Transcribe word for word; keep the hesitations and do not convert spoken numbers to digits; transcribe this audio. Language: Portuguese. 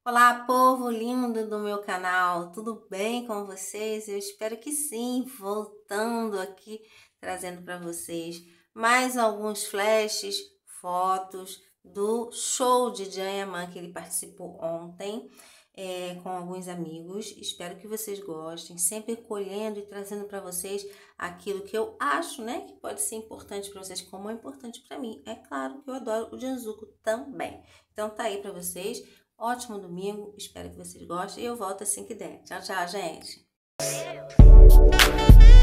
Olá, povo lindo do meu canal, tudo bem com vocês? Eu espero que sim, voltando aqui, trazendo para vocês mais alguns flashes, fotos do show de Djayaman que ele participou ontem é, com alguns amigos. Espero que vocês gostem, sempre colhendo e trazendo para vocês aquilo que eu acho, né, que pode ser importante para vocês, como é importante para mim. É claro que eu adoro o Janzuko também. Então tá aí para vocês. Ótimo domingo, espero que vocês gostem e eu volto assim que der. Tchau, tchau, gente!